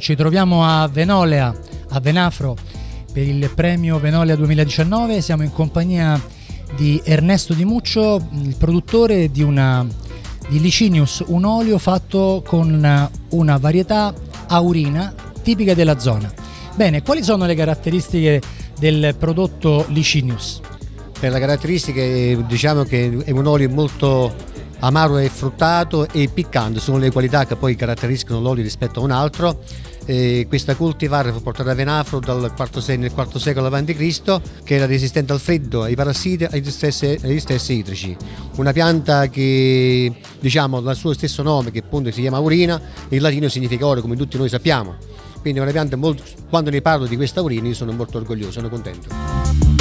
Ci troviamo a Venolea, a Venafro, per il premio Venolea 2019. Siamo in compagnia di Ernesto Di Muccio, il produttore di Licinius, un olio fatto con una varietà aurina tipica della zona. Bene, quali sono le caratteristiche del prodotto Licinius? Per le caratteristiche diciamo che è un olio molto amaro e fruttato e piccante, sono le qualità che poi caratterizzano l'olio rispetto a un altro. Questa cultivar fu portata a Venafro nel IV secolo a.C., che era resistente al freddo, ai parassiti e agli stessi idrici. Una pianta che diciamo dal suo stesso nome, che appunto si chiama aurina, in latino significa oro, come tutti noi sappiamo. Quindi è una pianta molto, quando ne parlo di questa aurina io sono molto orgoglioso, sono contento.